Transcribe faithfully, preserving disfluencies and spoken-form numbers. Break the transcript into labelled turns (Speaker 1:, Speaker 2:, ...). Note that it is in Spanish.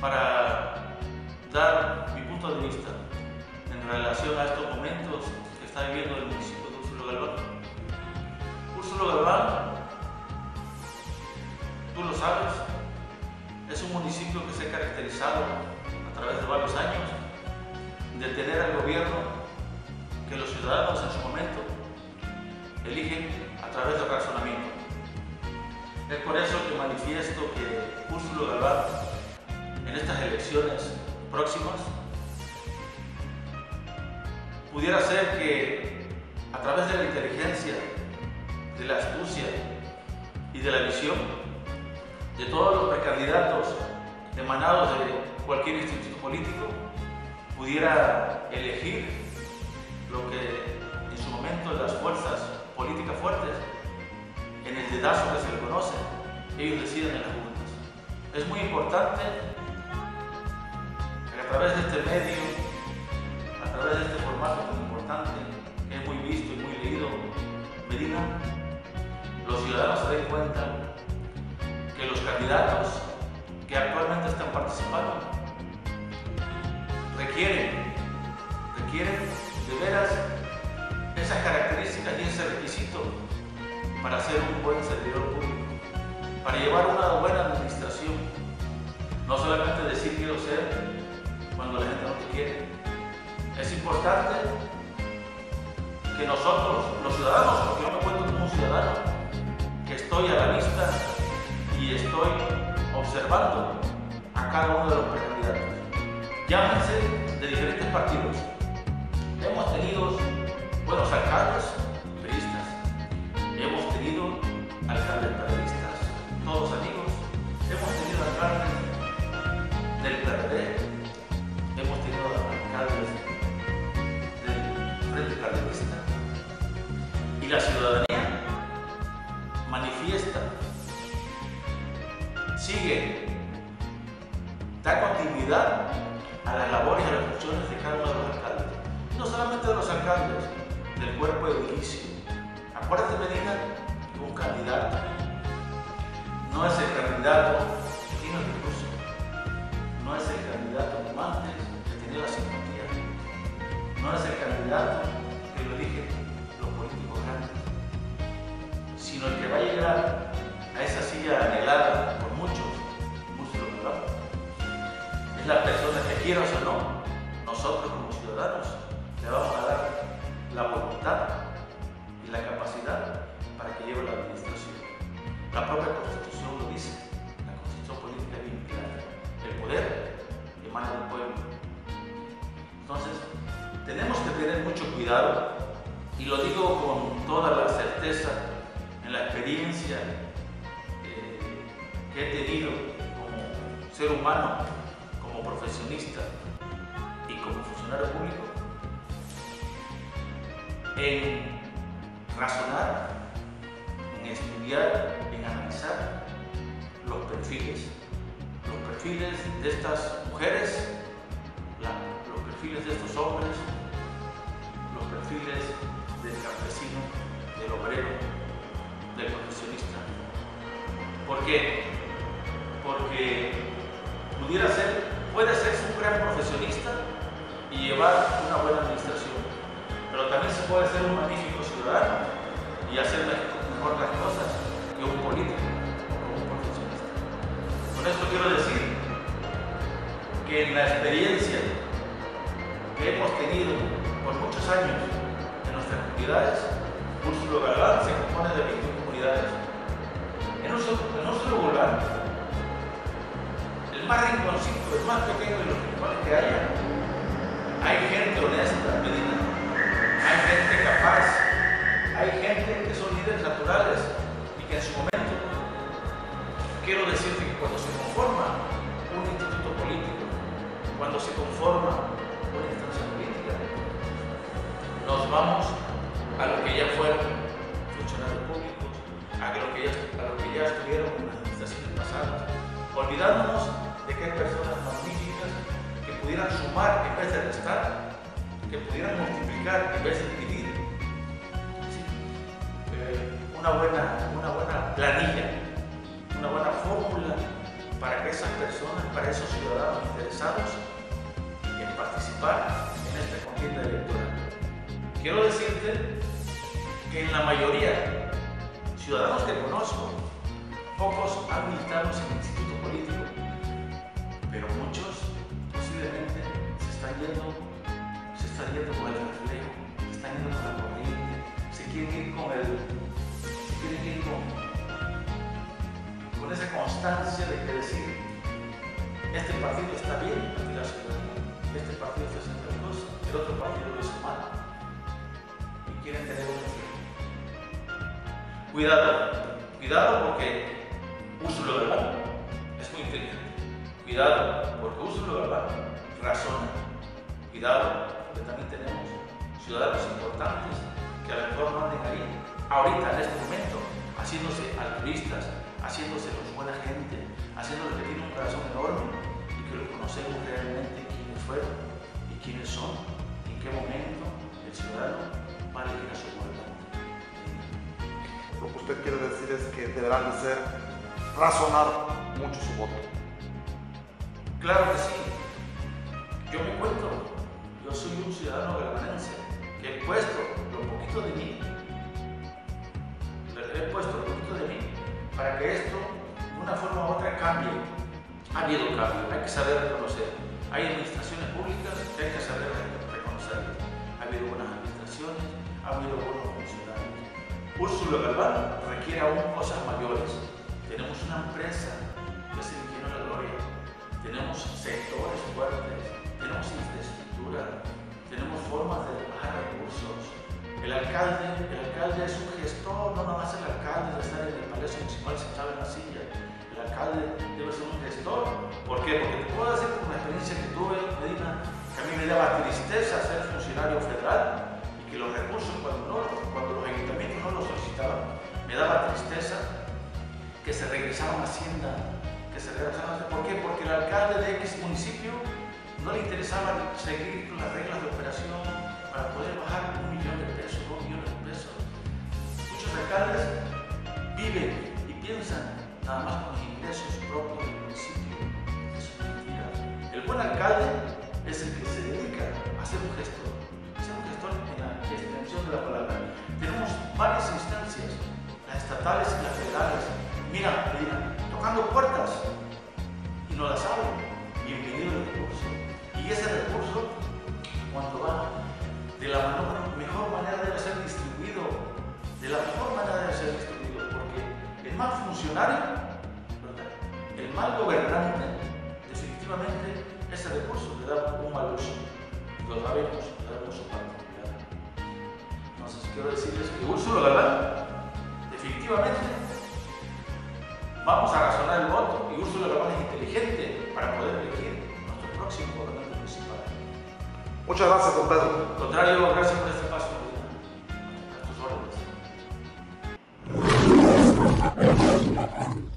Speaker 1: para dar mi punto de vista en relación a estos momentos que está viviendo el municipio de Úrsulo Galván. Úrsulo Galván, tú lo sabes, es un municipio que se ha caracterizado a través de varios años de tener al gobierno que los ciudadanos en su momento eligen a través del razonamiento. Es por eso que manifiesto que Úrsulo Galván en estas elecciones próximas pudiera ser que a través de la inteligencia, de la astucia y de la visión de todos los precandidatos emanados de cualquier instituto político pudiera elegir lo que en su momento las fuerzas políticas fuertes, en el dedazo que se le conoce, ellos deciden en las juntas. Es muy importante que a través de este medio, a través de este formato tan importante, que es muy visto y muy leído, Medina, los ciudadanos se den cuenta que los candidatos que actualmente están participando requieren, requieren de veras esas características y ese requisito para ser un buen servidor público, para llevar una buena administración. No solamente decir quiero ser cuando la gente no te quiere. Es importante que nosotros, los ciudadanos, porque yo me cuento como un ciudadano, que estoy a la vista y estoy observando a cada uno de los precandidatos. Llámense de diferentes partidos. Hemos tenido buenos alcaldes, priistas. Hemos tenido alcaldes periodistas, todos amigos. Hemos tenido alcaldes del P R D. Hemos tenido alcaldes del Frente Cardenista. Y la ciudadanía manifiesta, sigue, da continuidad a las labores y a las funciones de cada uno de los alcaldes. Y no solamente de los alcaldes, del cuerpo edilicio. Acuérdate, Medina, que un candidato no es el candidato que tiene el recurso, no es el candidato como antes que tenía la simpatía, no es el candidato que lo eligen los políticos grandes, sino el que va a llegar a esa silla anhelada por muchos, muchos lo Galván. Es la persona que, quieras o no, nosotros como ciudadanos le vamos a dar la voluntad y la capacidad para que lleve la administración. La propia Constitución lo dice, la Constitución política es bien clara. El poder emana del pueblo. Entonces, tenemos que tener mucho cuidado, y lo digo con toda la certeza en la experiencia eh, que he tenido como ser humano, como profesionista y como funcionario público, en razonar, en estudiar, en analizar los perfiles, los perfiles de estas mujeres, la, los perfiles de estos hombres, los perfiles del campesino, del obrero, del profesionista. ¿Por qué? Porque pudiera ser, puede ser un gran profesionista y llevar una buena administración, pero también se puede ser un magnífico ciudadano y hacer mejor las cosas que un político o un profesionista. Con esto quiero decir que en la experiencia que hemos tenido por muchos años en nuestras comunidades, Úrsulo Galván se compone de veintiuna comunidades. En Úrsulo Galván, el más rinconcito, el más pequeño de los rincones que haya, hay gente honesta, Medina. Hay gente capaz, hay gente que son líderes naturales y que en su momento, quiero decirte que cuando se conforma un instituto político, cuando se conforma una instancia política, nos vamos a lo que ya fueron funcionarios públicos, a lo que ya, a lo que ya estuvieron en las administraciones pasadas, olvidándonos de que hay personas magníficas que pudieran sumar en vez de restar, que pudieran multiplicar en vez de dividir. ¿Sí? Eh, una, buena, una buena planilla, una buena fórmula para que esas personas, para esos ciudadanos interesados en participar en esta contienda electoral. Quiero decirte que en la mayoría, ciudadanos que conozco, pocos han militado en el instituto político, pero muchos posiblemente se están yendo, se están yendo con el reflejo, se están yendo con la corriente, se quieren ir con el, se quieren ir con, con esa constancia de que decir, este partido está bien ante la ciudadanía, este partido está haciendo las cosas, el otro partido lo hizo mal, y quieren tener un reflejo. Cuidado, cuidado porque Úrsula Galván es muy inteligente. Cuidado, porque Úrsula Galván razona. Cuidado, porque también tenemos ciudadanos importantes que a lo mejor no anden ahí, ahorita en este momento, haciéndose altruistas, haciéndose los buena gente, haciéndose que tienen un corazón enorme y que lo conocemos realmente quiénes fueron y quiénes son, y en qué momento el ciudadano va a elegir a su gobernante.
Speaker 2: Lo que usted quiere decir es que deberán de ser razonar mucho su voto.
Speaker 1: Claro que sí. Yo me cuento, yo soy un ciudadano galvanense que he puesto lo poquito de mí, he puesto lo poquito de mí para que esto de una forma u otra cambie. Ha habido cambio, hay que saber reconocer. Hay administraciones públicas que hay que saber reconocer. Ha habido buenas administraciones, ha habido buenos funcionarios. Úrsula Galván requiere aún cosas mayores. Tenemos una empresa que es el Ingenio de la Gloria, tenemos sectores fuertes, tenemos infraestructura, tenemos formas de bajar recursos. El alcalde, el alcalde es un gestor, no nada más el alcalde de estar en el Palacio Municipal sentado en la silla. El alcalde debe ser un gestor. ¿Por qué? Porque te puedo decir por una experiencia que tuve, Medina, que a mí me daba tristeza ser funcionario federal y que los recursos, cuando, no, cuando los ayuntamientos no los solicitaban, me daba tristeza que se regresaban a Hacienda, que se regresaban a... ¿Por qué? Porque el alcalde de X municipio no le interesaba seguir con las reglas de operación para poder bajar un millón de pesos, dos millones de pesos. Muchos alcaldes viven y piensan nada más con los ingresos propios del municipio. Eso es mentira. El buen alcalde es el que se dedica a ser un gestor, a ser un gestor en la extensión de la palabra. Tenemos varias instancias, las estatales y las federales. Mira, mira, tocando puertas y no las abren. Bienvenido el recurso. Y ese recurso, cuando va de la mejor, mejor manera debe ser distribuido, de la mejor manera debe ser distribuido, porque el mal funcionario, ¿verdad? El mal gobernante, definitivamente ese recurso le da un mal uso. Lo sabemos, le da un uso particular. Entonces quiero decirles que Úrsula Galván, definitivamente, vamos a razonar el voto y Úrsula Galván es inteligente para poder elegir nuestro próximo gobernante municipal.
Speaker 2: Muchas gracias, don Pedro.
Speaker 1: Al contrario, gracias por este paso. A tus órdenes.